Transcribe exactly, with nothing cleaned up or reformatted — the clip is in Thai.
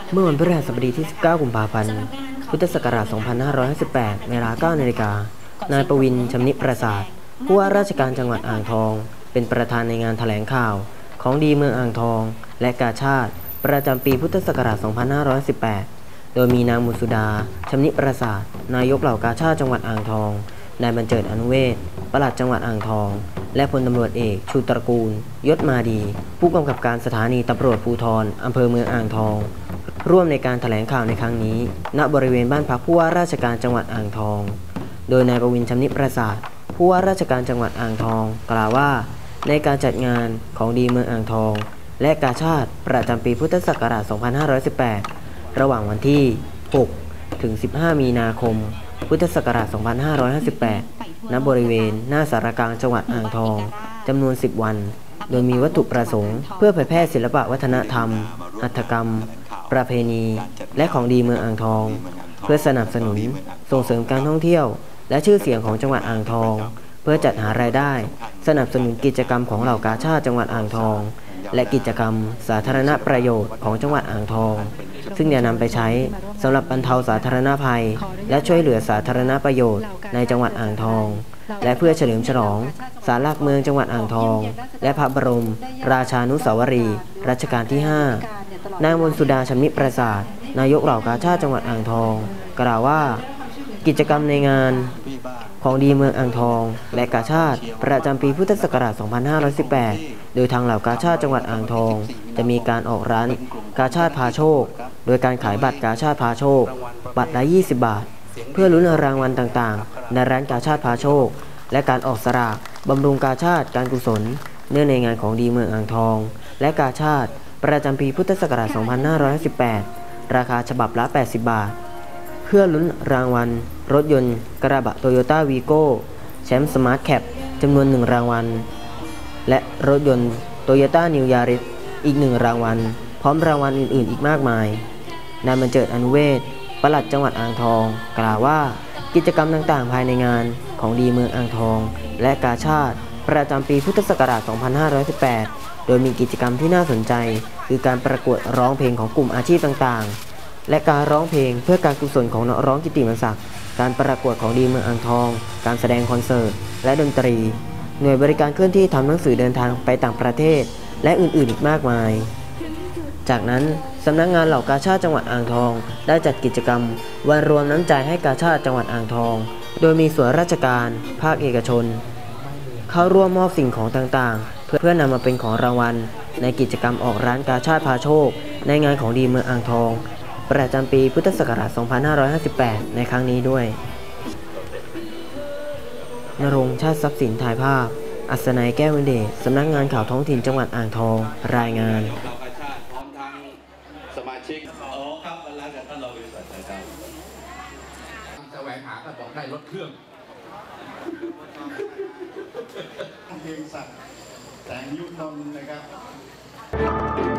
เมื่อวันพฤหัสบดีที่ สิบเก้า กุมภาพันธ์ พุทธศักราช สองพันห้าร้อยห้าสิบแปด เวลา เก้า นาฬิกา นายประวิน ชำนิประสาท ผู้ว่าราชการจังหวัดอ่างทอง เป็นประธานในงานแถลงข่าวของดีเมืองอ่างทองและกาชาดประจำปีพุทธศักราช สองพันห้าร้อยสิบแปด โดยมีนางมุสุดา ชำนิประสาท นายกเหล่ากาชาดจังหวัดอ่างทอง นายบรรเจิดอนุเวศปลัดจังหวัดอ่างทอง และพลตำรวจเอกชูตระกูลยศมาดี ผู้กำกับการสถานีตำรวจภูธรอำเภอเมืองอ่างทองร่วมในการแถลงข่าวในครั้งนี้ณบริเวณบ้านพักผู้ว่าราชการจังหวัดอ่างทองโดยนายประวิน ชำนิประสาทผู้ว่าราชการจังหวัดอ่างทองกล่าวว่าในการจัดงานของดีเมืองอ่างทองและกาชาดประจำปีพุทธศักราช สองพันห้าร้อยสิบแปด ระหว่างวันที่ หก ถึง สิบห้า มีนาคม พุทธศักราช สองพันห้าร้อยห้าสิบแปด ณ บริเวณหน้าสารกลางจังหวัดอ่างทองจำนวน สิบ วันโดยมีวัตถุประสงค์เพื่อเผยแพร่ศิลปะวัฒนธรรมหัตถกรรมประเพณีและของดีเมืองอ่างทองเพื่อสนับสนุนส่งเสริมการท่องเที่ยวและชื่อเสียงของจังหวัดอ่างทองเพื่อจัดหารายได้สนับสนุนกิจกรรมของเหล่ากาชาดจังหวัดอ่างทองและกิจกรรมสาธารณประโยชน์ของจังหวัดอ่างทองซึ่งจะนำไปใช้สำหรับบรรเทาสาธารณภัยและช่วยเหลือสาธารณประโยชน์ในจังหวัดอ่างทองและเพื่อเฉลิมฉลองศาลหลักเมืองจังหวัดอ่างทองและพระบรมราชานุสาวรีย์รัชกาลที่ ห้านางมนสุดา ชำนิประสาทนายกเหล่ากาชาดจังหวัดอ่างทองกล่าวว่ากิจกรรมในงานของดีเมืองอ่างทองและกาชาดประจำปีพุทธศักราช สองพันห้าร้อยสิบแปด โดยทางเหล่ากาชาดจังหวัดอ่างทองจะมีการออกร้านกาชาดพาโชคโดยการขายบัตรกาชาดพาโชคบัตรละยี่สิบบาทเพื่อลุ้นรางวัลต่างๆในร้านกาชาดพาโชคและการออกสลากบำรุงกาชาดการกุศลเนื่องในงานของดีเมืองอ่างทองและกาชาดประจำปีพุทธศักราช สองพันห้าร้อยสิบแปด ราคาฉบับละ แปดสิบบาทเพื่อลุ้นรางวัลรถยนต์กระบะโตโยต้าวีโก้แชมป์สมาร์ทแคปจำนวนหนึ่งรางวัลและรถยนต์โตโยต้านิวยาริสอีกหนึ่งรางวัลพร้อมรางวัลอื่นๆอีกมากมายนายบรรเจิดอนุเวศปลัดจังหวัดอ่างทองกล่าวว่ากิจกรรมต่างๆภายในงานของดีเมืองอ่างทองและกาชาดประจำปีพุทธศักราช สองพันห้าร้อยสิบแปด โดยมีกิจกรรมที่น่าสนใจคือการประกวดร้องเพลงของกลุ่มอาชีพต่างๆและการร้องเพลงเพื่อการกุศลของนักร้องกิตติมศักดิ์การประกวดของดีเมืองอ่างทองการแสดงคอนเสิร์ตและดนตรีหน่วยบริการเคลื่อนที่ทำหนังสือเดินทางไปต่างประเทศและอื่นๆอีกมากมายจากนั้นสำนักงานเหล่ากาชาดจังหวัดอ่างทองได้จัดกิจกรรมวันรวมน้ำใจให้กาชาดจังหวัดอ่างทองโดยมีส่วนราชการภาคเอกชนเข้าร่วมมอบสิ่งของต่างๆเพื่อนำมาเป็นของรางวัลในกิจกรรมออกร้านกาชาดพาโชคในงานของดีเมืองอ่างทองประจำปีพุทธศักราช สองพันห้าร้อยห้าสิบแปด ในครั้งนี้ด้วยณรงค์ ชาติทรัพย์สินถ่ายภาพอัศนัย แก้ววินเดชสำนักงานข่าวท้องถิ่นจังหวัดอ่างทองรายงานสมาชิกอ๋อครับวันแรกท่านรองบริษัทนะครับแสวงหาก็บอกได้รถเครื่องเพียงศักดิ์แสงยุทธนนท์นะครับ